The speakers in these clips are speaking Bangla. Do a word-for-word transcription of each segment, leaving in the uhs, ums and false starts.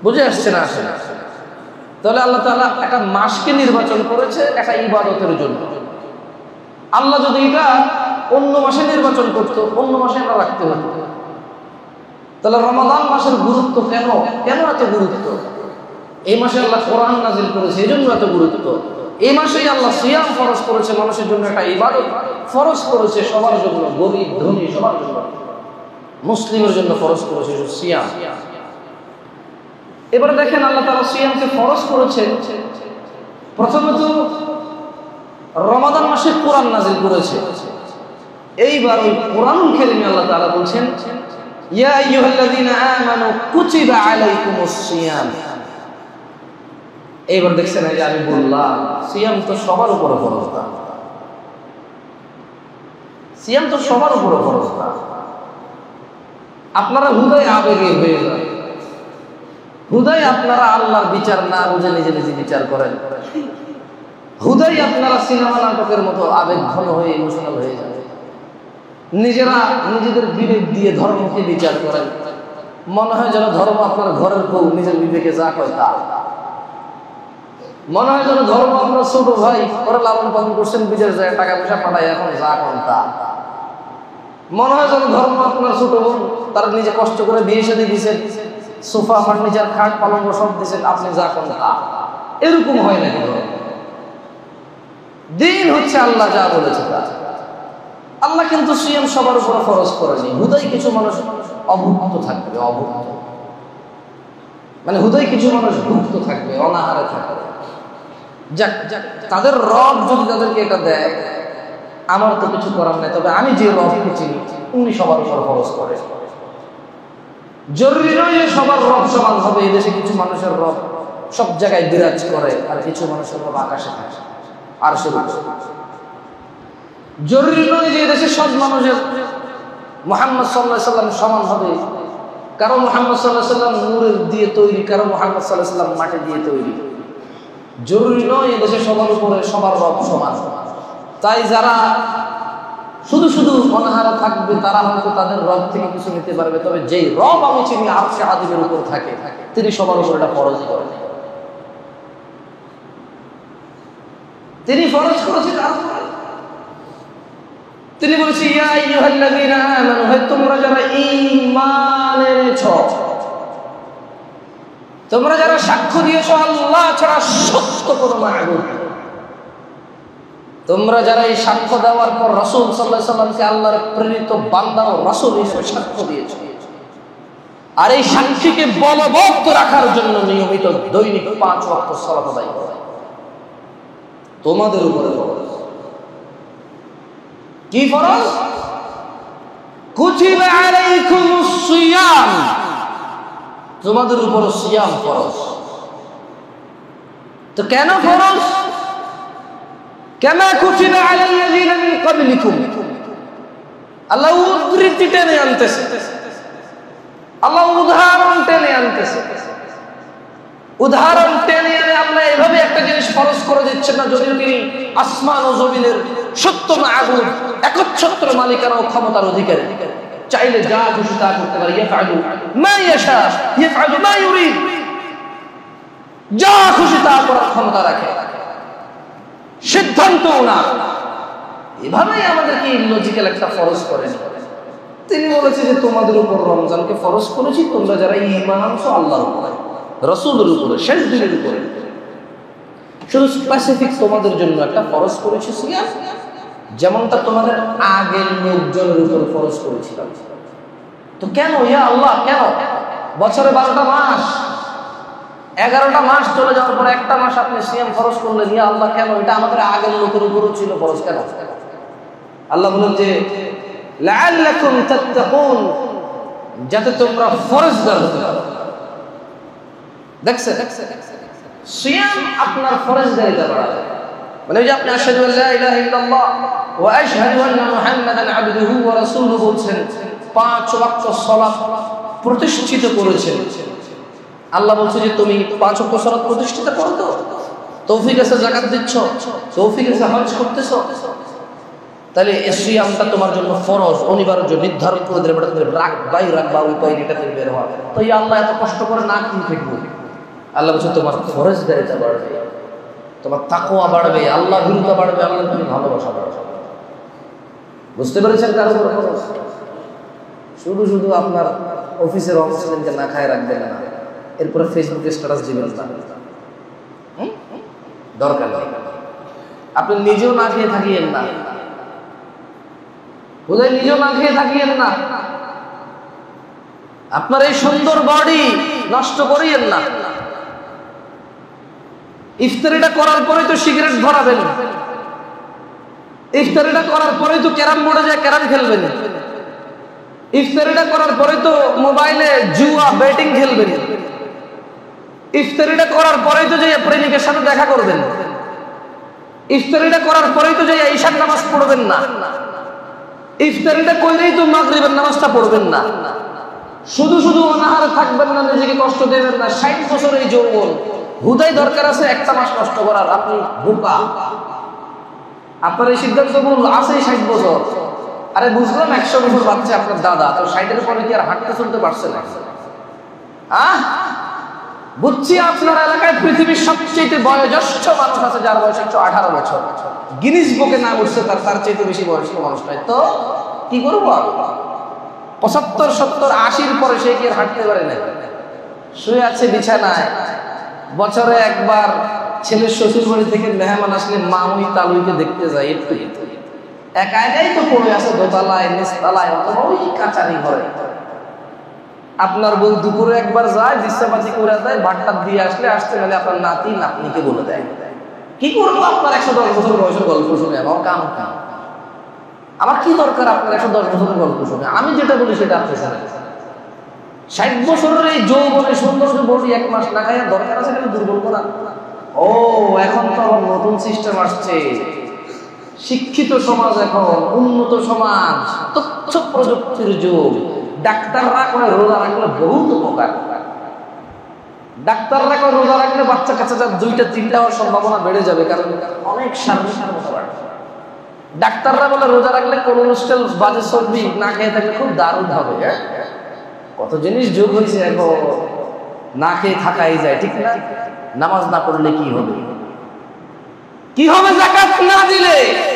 বুঝে আসছে না? আসে না? তাহলে আল্লাহ তাআলা একটা মাসকে নির্বাচন করেছে একটা ইবাদতের জন্য। আল্লাহ যদি এটা অন্য মাসে নির্বাচন করতো, অন্য মাসে এটা রাখতে হতো। তাহলে রমাদান মাসের গুরুত্ব কেন কেন এত গুরুত্ব? এই মাসে আল্লাহ কোরআন নাজিল করেছে, এই জন্য এত গুরুত্ব। এই মাসেই আল্লাহ সিয়াম ফরজ করেছে, মানুষের জন্য একটা ইবাদত ফরজ করেছে, সবার জন্য, গরিব ধনী সবার জন্য, মুসলিমের জন্য ফরজ করেছে সিয়াম। এবারে দেখেন আল্লাহ তাআলা সিয়ামকে ফরজ করেছে, প্রথমত রমাদান মাসে কোরআন নাজিল করেছে। এইবার ওই কোরআনুল কারীমে আল্লাহ তাআলা বলছেন, ইয়া আইয়ুহাল্লাযীনা আমানু কুতিবা আলাইকুমুস সিয়াম। এইবার দেখছেন এই যে আমি বললাম সিয়াম তো সবার উপরে ফরজ না, সিয়াম তো সবার উপরে ফরজ না। আপনারা হুদায় আবেগে হয়ে যায়, হুদায় আপনারা আল্লাহর বিচার না বুঝে নিজে নিজে বিচার করেন, হুদায় আপনারা সিনেমা নাটকের মতো আবেগ ঘন হয়ে ইমোশনাল হয়ে যায়, নিজেরা নিজেদের বিবেক দিয়ে ধর্মকে বিচার করেন। মনে হয় যেন ধর্ম আপনার ঘরের বউ, নিজের বিবেকে যা কয় তা। মনে হয় যেন ধর্ম আপনার ছোট ভাই, ওরা লালন পালন করছেন, বিদেশ যায় টাকা পয়সা পাঠায়, এখন যা করেন তা। মনে হয় যেন ধর্ম আপনার ছোট বোন, তারা নিজে কষ্ট করে বিয়ে শাদী দিয়েছেন, সোফা ফার্নিচার খাট পালঙ্ক সব দিয়েছেন, আপনি যা করেন তা। এরকম হয় নাকি? দিন হচ্ছে আল্লাহ যা বলেছে তা। আল্লাহ কিন্তু সিয়াম সবার উপরে ফরজ করেনি, হুদাই কিছু মানুষ অভুক্ত থাকবে, অভুক্ত মানে হুদাই কিছু মানুষ ভুক্ত থাকবে, অনাহারে থাকবে। যাক, তাদের রব যদি তাদেরকে এটা দেয়, আমার তো কিছু করার নাই, তবে আমি যে রবকে চিনি উনি সবার উপর ফরজ করে। জরুরি নয় যে সবার রব সমান হবে। এই দেশে কিছু মানুষের রব সব জায়গায় বিরাজ করে, আর কিছু মানুষের রব আকাশে থাকে, আর শুরু জরুরি নয় যে দেশে সব মানুষের মুহাম্মদ সাল্লাল্লাহু আলাইহি সাল্লাম সমান হবে। কারো মুহাম্মদ সাল্লাল্লাহু আলাইহি সাল্লাম নূরের দিয়ে তৈরি, কারো মুহাম্মদ সাল্লাল্লাহু আলাইহি সাল্লাম মাটি দিয়ে তৈরি। জরুরি নয় এই দেশে সবার উপরে সবার রব সমান। তাই যারা শুধু শুধু অনাহারা থাকবে তারা হয়তো তাদের রব থেকে কিছু নিতে পারবে, তবে যেই রব আমি চিনি আরশে আজিমের উপর থাকে, তিনি সবার উপর এটা ফরজ করেন। তিনি ফরজ করেছেন, তিনি বলেছেন ইয়া আইয়ুহাল্লাযীনা আমানু, হে তোমরা যারা ঈমান এনেছো, তোমরা যারা সাক্ষ্য দিয়েছো আল্লাহ ছাড়া সত্য কোনো মাবুদ, তোমরা যারা এই সাক্ষ্য দেওয়ার পর রাসূল সাল্লাল্লাহু আলাইহি সাল্লামকে আল্লাহর প্রেরিত বান্দা ও রাসূল হিসেবে সাক্ষ্য দিয়েছো, আর এই সাক্ষীকে বলবৎ রাখার জন্য নিয়মিত দৈনিক পাঁচ ওয়াক্ত সালাত আদায় করো, তোমাদের উপরে ফরজ। কি ফরজ? কুতিবা আলাইকুমুস সিয়াম, তোমাদের উপর সিয়াম ফরজ। তো কেন ফরজ? কামা কুতিবা আলাল্লাযীনা মিন ক্বাবলিকুম। আল্লাহ উদ্ধৃতি টেনে আনতেছে, আল্লাহ উদাহরণ টেনে আনতেছে। উদাহরণ টেনে এনে আল্লাহ এভাবে একটা জিনিস ফরজ করে দিচ্ছেন না, যদিও তিনি আসমান ও জমিনের সত্য মাবুদ, একচ্ছত্র মালিকানা ও ক্ষমতার অধিকারী, চাইলে যা খুশি তা করতে পারে। ইয়াফআলু মা ইয়াশা ইয়াফআলু মা ইউরিদ, যা খুশি তা করার ক্ষমতা রাখে, সিদ্ধান্ত না। এভাবেই আমাদেরকে লজিক্যাল একটা ফরজ করেন। তিনি বলেছে যে তোমাদের উপর রমজানকে ফরজ করেছি, তোমরা যারা ঈমান আনছো আল্লাহর উপরে, রাসূলের উপরে, শেষ দিনের উপরে। শুধু স্পেসিফিক তোমাদের জন্য একটা ফরজ করেছি সিয়াম, যেমনটা তোমাদের আগের লোকজনের উপর ফরজ করেছিলাম। তো কেন ইয়া আল্লাহ, কেন বছরে বারোটা মাস, এগারোটা মাস চলে যাওয়ার পর একটা মাস আপনি সিয়াম ফরজ করলেন, ইয়া আল্লাহ কেন? এটা আমাদের আগের লোকের উপরও ছিল ফরজ, কেন? আল্লাহ বলেন যে লাআল্লাকুম তাত্তাকুন, যাতে তোমরা ফরজগার হতে পারো। দেখছেন, সিয়াম আপনার ফরজগারিতা বাড়াবে। মানে যে আপনি আশহাদু আল্লা ইলাহা ইল্লাল্লাহ ওয়া আশহাদু আন্না মুহাম্মাদান আবদুহু ওয়া রাসূলুহু বলছেন, পাঁচ ওয়াক্ত সালাত প্রতিষ্ঠিত করেছেন। আল্লাহ বলছে যে তুমি পাঁচ ওয়াক্ত সালাত প্রতিষ্ঠিত করো, তো তৌফিক আছে যাকাত দিচ্ছ, তৌফিক আছে হজ করতেছো, তাহলে এই সিয়ামটা তোমার জন্য ফরজ, অনিবার্য, নির্ধারণ করে দিলে বেটা তুমি রাখবাই রাখবা, উপায় এটা থেকে বের হওয়া। তো এই আল্লাহ এত কষ্ট করে না কি থাকবো? আল্লাহ বলছে তোমার ফরজদারিতা বাড়বে, তোমার তাকওয়া বাড়বে, আল্লাহ ভীরুতা বাড়বে, আল্লাহর প্রতি ভালোবাসা বাড়বে। বুঝতে পেরেছেন? কারো উপর ফরজ। শুধু শুধু আপনার অফিসের অফিসকে না খায় রাখবেন না, এরপরে ফেসবুকে স্ট্যাটাস দিবেন না, দরকার নেই। আপনি নিজেও না খেয়ে থাকিয়েন না, বোধহয় নিজেও না খেয়ে থাকিয়েন না, আপনার এই সুন্দর বডি নষ্ট করিয়েন না। ইফতারিটা করার পরে তো সিগারেট ধরাবেন, ইফতারিটা করার পরে তো ক্যারাম বোর্ডে যায় ক্যারাম খেলবেন, ইফতারিটা করার পরে তো মোবাইলে জুয়া বেটিং খেলবেন, ইফতারিটা করার পরেই তো যে প্রেমিকের সাথে দেখা করবেন, ইফতারিটা করার পরেই তো যে ঈশার নামাজ পড়বেন না, ইফতারিটা করলেই তো মাগরিবের নামাজটা পড়বেন না। শুধু শুধু অনাহারে থাকবেন না, নিজেকে কষ্ট দেবেন না। ষাট বছর এই যৌবন, হুদাই দরকার আছে একটা মাস কষ্ট করার? আপনি বোকা। আপনার এই সিদ্ধান্ত ভুল। আছে ষাট বছর, আরে বুঝলাম একশো বছর বাচ্চা আপনার দাদা, তো ষাটের পরে কি আর হাঁটতে চলতে পারছে না? আহ বুঝছি আপনার এলাকায় পৃথিবীর সবচেয়ে বয়োজ্যেষ্ঠ মানুষ আছে, যার বয়স একশো আঠারো বছর, গিনিস বুকে না উঠছে তার তার চাইতে বেশি বয়স্ক মানুষ নয়। তো কি করবো? পঁচাত্তর সত্তর আশির পরে সে কি আর হাঁটতে পারে না? শুয়ে আছে বিছানায়। বছরে একবার ছেলের শ্বশুর বাড়ি থেকে মেহমান আসলে মামুই তালুইকে দেখতে যায়, একটু একা একাই তো পড়ে আছে দোতলায় নিচতলায়, অথবা ওই কাচারি ঘরে। আপনার বউ দুপুরে একবার যায়, বিশ্রামাতি করে দেয়, ভাতটা দিয়ে আসলে আসতে গেলে আপনার নাতি নাতনিকে বলে দেয়। কি করবো আপনার একশো দশ বছর বয়সের গল্প শুনে? আমার কাম কাম আমার কি দরকার আপনার একশো দশ বছরের গল্প শুনে? আমি যেটা বলি সেটা আপনি শোনেন। ষাট বছরের এই যৌবনে সৌন্দর্য বলি এক মাস না খাইয়া দরকার আছে কেন দুর্বল করা? ও এখন তো আবার নতুন সিস্টেম আসছে, শিক্ষিত সমাজ, এখন উন্নত সমাজ, তথ্য প্রযুক্তির যুগ। ডাক্তাররা করে রোজা রাখলে বহুত উপকার। ডাক্তাররা করে রোজা রাখলে বাচ্চা কাচ্চা যার দুইটা তিনটা হওয়ার সম্ভাবনা বেড়ে যাবে, কারণ অনেক শারীরিক সমস্যা বাড়বে। ডাক্তাররা বলে রোজা রাখলে কোলেস্টেরল, বাজে চর্বি না খেয়ে থাকলে খুব দারুণ হবে। কত জিনিস যোগ হয়েছে, এখন না খেয়ে থাকাই যায়, ঠিক না? নামাজ না পড়লে কি হবে? কি হবে যাকাত না দিলে?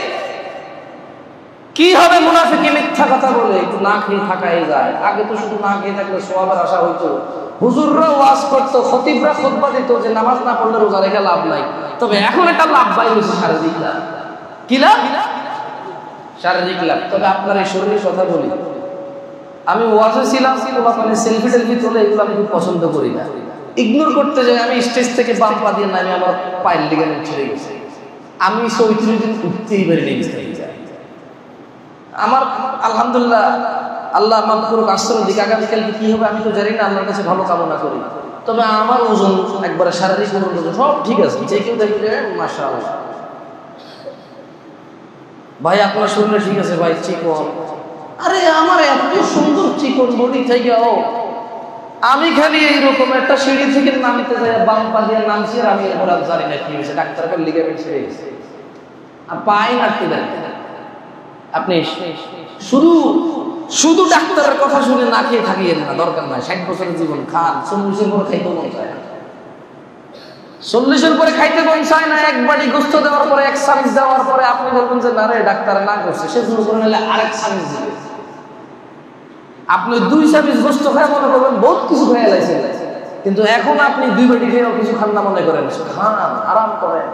কি হবে মুনাফিকি মিথ্যা কথা বলে? একটু না খেয়ে থাকাই যায়। আগে তো শুধু না খেয়ে থাকলে সওয়াবের আশা হইতো, হুজুররা ওয়াজ করতো, খতিবরা খুতবা দিত যে নামাজ না পড়লে রোজা রেখে লাভ নাই। তবে এখন একটা লাভ পাই হয়েছে, শারীরিক লাভ। কি লাভ? শারীরিক লাভ। তবে আপনার এই শরীরের কথা বলি, আমি ওয়াজে ছিলাম, মানে সেলফি টেলফি তোলে, এগুলো আমি খুব পছন্দ করি না, ইগনোর করতে যাই। আমি স্টেজ থেকে বাম পা দিয়ে নামে আমার পায়ের লিগামেন্ট ছিঁড়ে গেছে। আমি চৌত্রিশ দিন উঠতেই পারিনি বিছানায় যায়। আমার আলহামদুলিল্লাহ, আল্লাহ মাফ করুক, আসর দিকে আগামীকাল কি হবে আমি তো জানি না, আল্লাহর কাছে ভালো কামনা করি। তবে আমার ওজন একবারে শারীরিক ওজন সব ঠিক আছে, যে কেউ দেখবে মাশাআল্লাহ ভাই আপনার শরীরে ঠিক আছে ভাই, চিকন। আরে আমার এত সুন্দর চিকন বডি থেকে ও আমি খালি এইরকম একটা সিঁড়ি থেকে নামতে যাই, বাম পা দিয়ে নামছি, আর আমি এরপর আর জানি না কি হয়েছে, ডাক্তারকে লিগামেন্ট ছিঁড়ে গেছে আর পাই নাড়তে দেয়। আপনি শুধু শুধু ডাক্তারের কথা শুনে না খেয়ে থাকিয়েন না, দরকার নাই। ষাট বছরের জীবন খান, চল্লিশের পরে খাইতে মন চায় না, চল্লিশের পরে খাইতে মন চায় না। এক বাটি গোস্ত দেওয়ার পরে, এক চামিচ দেওয়ার পরে আপনি বলবেন যে না রে ডাক্তার না করছে, সে শুরু করে নিলে আরেক চামিচ দিবে। আপনি দুই চামিচ গোস্ত খায় মনে করবেন বহুত কিছু খেয়ে লাইছেন, কিন্তু এখন আপনি দুই বাটি খেয়েও কিছু খান না মনে করেন। খান, আরাম করেন,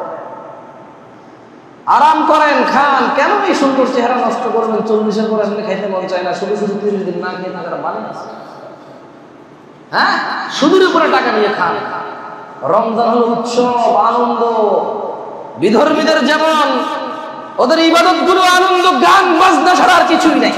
আরাম করেন, খান। কেন এই সুন্দর চেহারা নষ্ট করবেন? চল্লিশের পরে আপনি খাইতে মন চায় না, শুধু শুধু তিরিশ দিন না খেয়ে থাকার মানে আছে? হ্যাঁ, সুদের উপরে টাকা নিয়ে খান। রমজান হলো উৎসব, আনন্দ। বিধর্মীদের যেমন ওদের ইবাদত গুলো আনন্দ, গান বাজনা ছাড়া আর কিছুই নাই।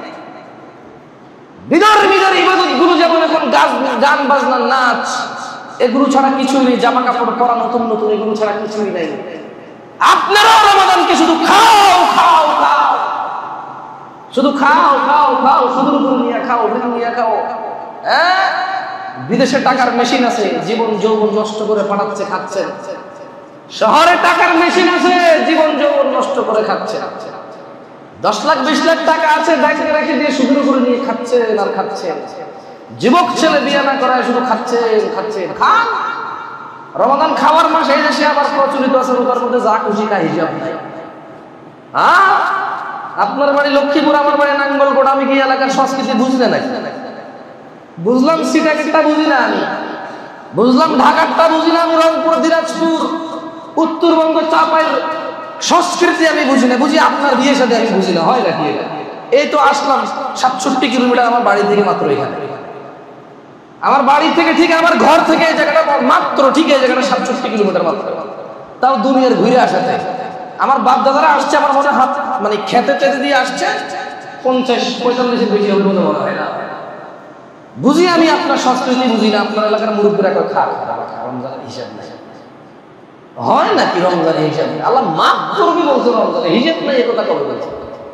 বিধর্মীদের ইবাদত গুলো যেমন এখন গান বাজনা, নাচ, এগুলো ছাড়া কিছুই নেই। জামা কাপড় পরা নতুন নতুন, এগুলো ছাড়া কিছুই নাই। আপনারাও রমাদানকে শুধু খাও খাও খাও, শুধু খাও খাও খাও, শুধু উপরে নিয়ে খাও, নিয়ে খাও। হ্যাঁ, বিদেশে টাকার মেশিন আছে, জীবন যৌবন নষ্ট করে পাঠাচ্ছে, খাচ্ছেন। শহরে টাকার মেশিন আছে, জীবন যৌবন নষ্ট করে খাচ্ছে। দশ লাখ বিশ লাখ টাকা আছে ব্যাংকে রেখে দিয়ে সুদের উপরে নিয়ে খাচ্ছেন আর খাচ্ছেন। যুবক ছেলে বিয়ে না করায় শুধু খাচ্ছেন খাচ্ছেন খান। রমাদান খাওয়ার মাস এই দেশে আবার প্রচলিত আছে, রোজার মধ্যে যা খুশি খাই, হিসাব নাই। হ্যাঁ, আপনার বাড়ি লক্ষ্মীপুর, আমার বাড়ি নাঙ্গলকোট, আমি কি এলাকার সংস্কৃতি বুঝলে নাকি? বুঝলাম সিটাকেরটা বুঝি না আমি, বুঝলাম ঢাকারটা বুঝি না আমি, রংপুর দিনাজপুর উত্তরবঙ্গ চাপাইয়ের সংস্কৃতি আমি বুঝি না, বুঝি আপনার বিয়ে সাথে আমি বুঝি না। হয় নাকি? এই তো আসলাম সাতষট্টি কিলোমিটার আমার বাড়ি থেকে, মাত্র এখানে আমার বাড়ি থেকে ঠিক আমার ঘর থেকে এই জায়গাটা মাত্র ঠিক এই জায়গাটা সাতষট্টি কিলোমিটার মাত্র, তাও দুনিয়ার ঘুরে আসাতে আমার বাপ দাদারা আসছে আমার মনে হাত মানে খেতে চেতে দিয়ে আসছে পঞ্চাশ পঁয়তাল্লিশের বেশি হবে বলে মনে হয় না। বুঝি আমি আপনার সংস্কৃতি বুঝি না, আপনার এলাকার মুরব্বীরা কয় খা রমজানের হিসাব নাই। হয় নাকি রমজানের হিসাব নেই? আল্লাহ মাফ করবে বলছে, রমজানের হিসাব নাই এ কথা কবে বলছে?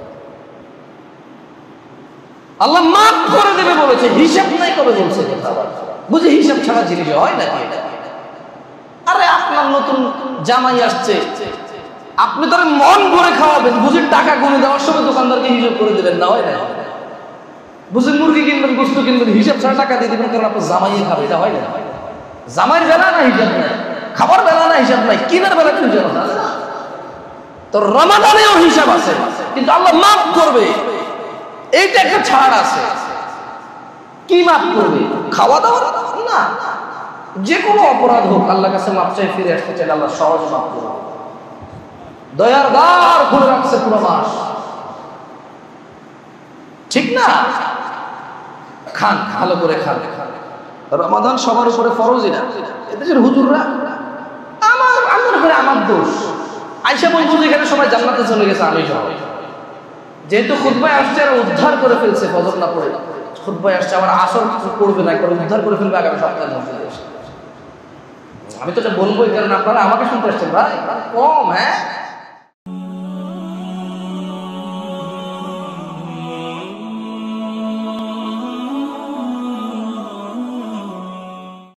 আল্লাহ মাফ করে দেবে বলেছে, হিসাব নাই কবে বলছে? বুঝি হিসাব ছাড়া জিনিস হয় নাকি এটা? আরে আপনার নতুন জামাই আসছে, আপনি তার মন ভরে খাওয়াবেন, বুঝি টাকা গুনে দেওয়ার সময় দোকানদারকে হিসাব করে দেবেন না? হয় না? বুঝি মুরগি কিনবেন, গোস্ত কিনবেন, হিসাব ছাড়া টাকা দিয়ে দেবেন, কারণ আপনার জামাই খাবে, এটা হয় না? জামাইয়ের বেলা না হিসাব নাই, খাবার বেলা না হিসাব নাই, কিনার বেলা কি হিসাব আছে? তো রমাদানেও হিসাব আছে, কিন্তু আল্লাহ মাফ করবে, এইটা একটা ছাড় আছে। কি মাফ করবে? খাওয়া দাওয়া না, যে কোনো অপরাধ হোক আল্লাহর কাছে মাফ চাই, ফিরে আসতে চাই, আল্লাহ সহজ মাফ করবে। দয়ার দ্বার খুলে রাখছে পুরো মাস, ঠিক না? খান, ভালো করে খান। রমাদান সবার উপরে ফরজই না। এদেশের হুজুররা আমার আমার করে আমার দোষ আইসা বলবো যেখানে সবাই জান্নাতে চলে গেছে, আমি সহ যেহেতু খুতবায় আসছে আর উদ্ধার করে ফেলছে, ফজর না পড়ে খুতবায় আসছে, আমার আসর করবে না, করে উদ্ধার করে ফেলবে আগামী সপ্তাহের মধ্যে। আমি তো এটা বলবোই, কারণ আপনারা আমাকে শুনতে আসছেন ভাই, কম হ্যাঁ